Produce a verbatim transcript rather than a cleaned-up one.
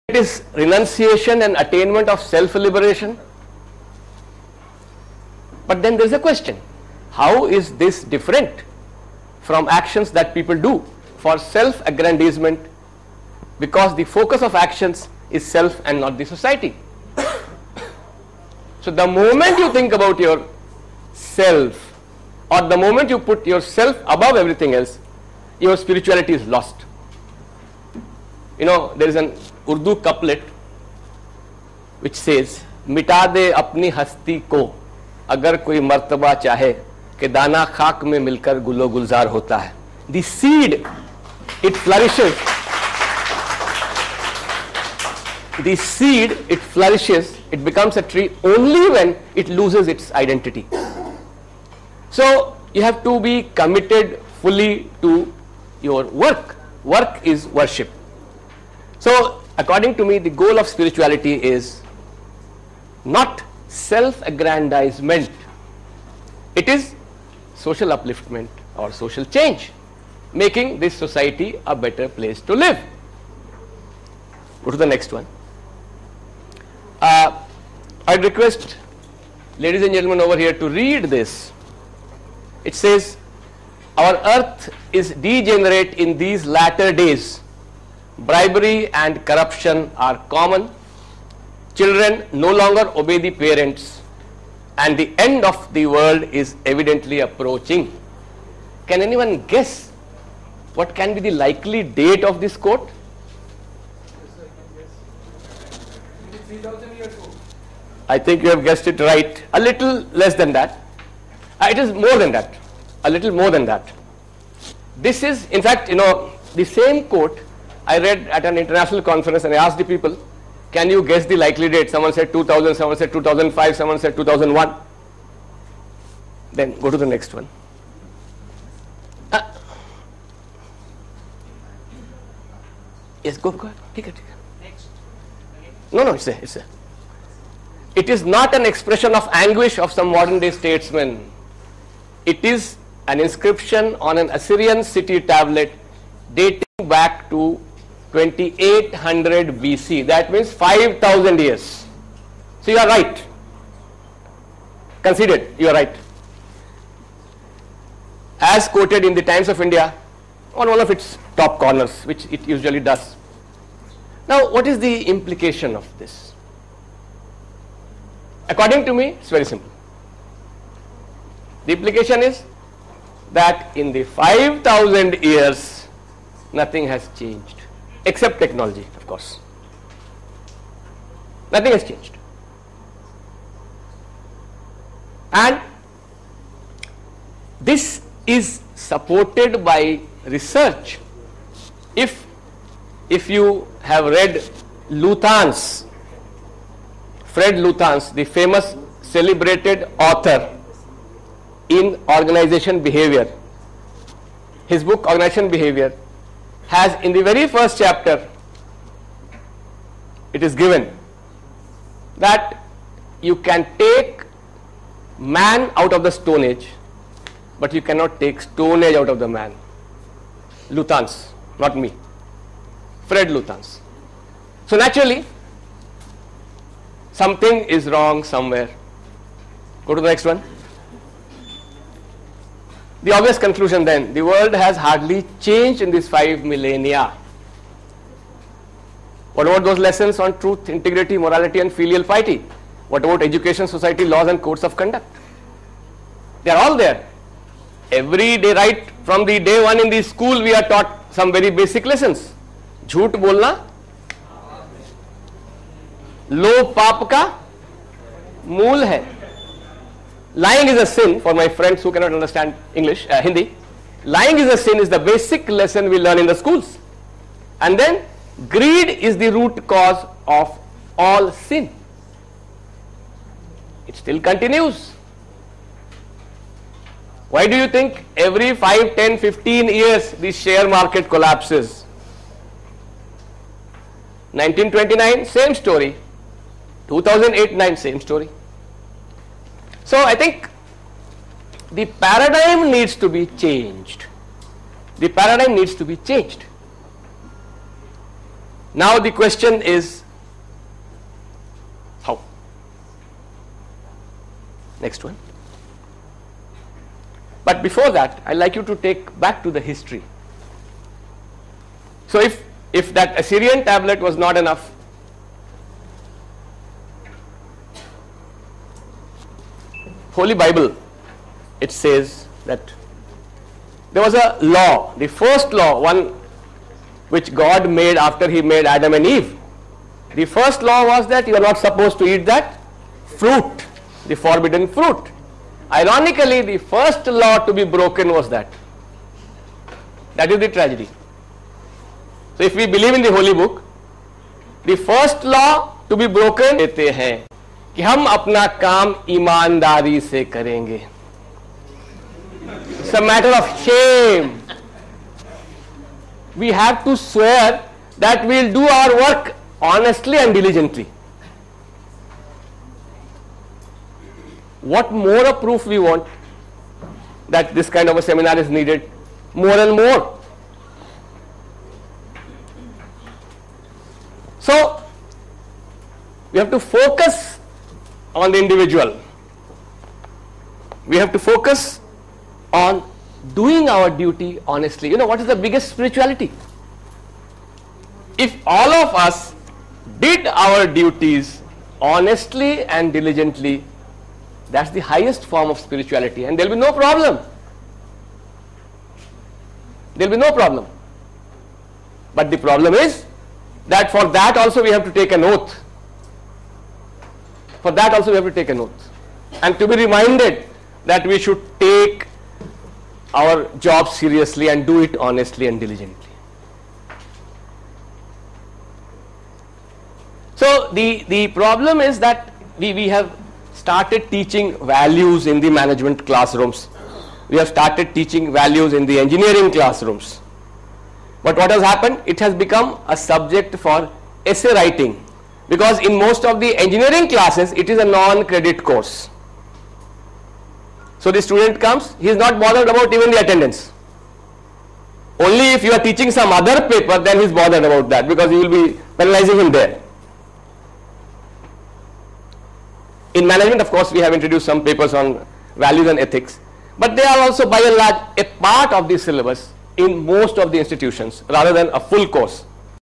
it is renunciation and attainment of self-liberation. But then there is a question, how is this different from actions that people do for self-aggrandizement, because the focus of actions is self and not the society. So the moment you think about your self, or the moment you put yourself above everything else, your spirituality is lost. You know, there is an Urdu couplet which says, मिटा दे अपनी हस्ती को अगर कोई मर्तबा चाहे कि दाना खाक में मिलकर गुलो गुलजार होता है. The seed, it flourishes. The seed, it flourishes, it becomes a tree only when it loses its identity. So you have to be committed fully to your work. Work is worship. So according to me, the goal of spirituality is not self-aggrandizement. It is social upliftment or social change, making this society a better place to live. Go to the next one. Uh, I'd request ladies and gentlemen over here to read this. It says, our earth is degenerate in these latter days. Bribery and corruption are common. Children no longer obey the parents, and the end of the world is evidently approaching. Can anyone guess what can be the likely date of this quote? I think you have guessed it right. A little less than that. Uh, it is more than that. A little more than that. This is, in fact, you know, the same quote I read at an international conference, and I asked the people, can you guess the likely date? Someone said two thousand, someone said two thousand five, someone said two thousand one. Then go to the next one. Uh, yes, go, go ahead. Take it, take it. Next. No, no, it's there, it's there. It is not an expression of anguish of some modern day statesman. It is an inscription on an Assyrian city tablet dating back to twenty-eight hundred B C. That means five thousand years. So you are right. Conceded, you are right. As quoted in the Times of India on one of its top corners, which it usually does. Now, what is the implication of this? According to me, it's very simple. The implication is that in the five thousand years, nothing has changed, except technology, of course. Nothing has changed. And this is supported by research. If, if you have read Luthans, Fred Luthans, the famous celebrated author in organization behavior, his book Organization Behavior has in the very first chapter, it is given that you can take man out of the Stone Age, but you cannot take Stone Age out of the man. Luthans, not me, Fred Luthans. So naturally, something is wrong somewhere. Go to the next one. The obvious conclusion then, the world has hardly changed in these five millennia. What about those lessons on truth, integrity, morality and filial piety? What about education, society, laws and codes of conduct? They are all there. Every day, right from the day one in the school, we are taught some very basic lessons. झूठ बोलना लो पाप का मूल है. Lying is a sin, for my friends who cannot understand English, uh, Hindi. Lying is a sin is the basic lesson we learn in the schools. And then greed is the root cause of all sin. It still continues. Why do you think every five, ten, fifteen years the share market collapses? nineteen twenty-nine, same story. two thousand eight nine, same story. So I think the paradigm needs to be changed. The paradigm needs to be changed. Now the question is how? Next one. But before that, I'd like you to take back to the history. So if, if that Assyrian tablet was not enough, Holy Bible, it says that there was a law, the first law, one which God made after He made Adam and Eve. The first law was that you are not supposed to eat that fruit, the forbidden fruit. Ironically, the first law to be broken was that. That is the tragedy. So if we believe in the holy book, the first law to be broken देते हैं कि हम अपना काम ईमानदारी से करेंगे. It's a matter of shame. We have to swear that we will do our work honestly and diligently. What more a proof we want that this kind of a seminar is needed? More and more. So we have to focus on the individual. We have to focus on doing our duty honestly. You know what is the biggest spirituality? If all of us did our duties honestly and diligently, that's the highest form of spirituality, and there will be no problem. There will be no problem. But the problem is that for that also we have to take an oath. For that also we have to take an oath. And to be reminded that we should take our job seriously and do it honestly and diligently. So the, the problem is that we, we have started teaching values in the management classrooms. We have started teaching values in the engineering classrooms. But what has happened? It has become a subject for essay writing, because in most of the engineering classes it is a non-credit course. So the student comes, he is not bothered about even the attendance. Only if you are teaching some other paper, then he is bothered about that, because you will be penalizing him there. In management, of course, we have introduced some papers on values and ethics, but they are also by and large a part of the syllabus in most of the institutions rather than a full course.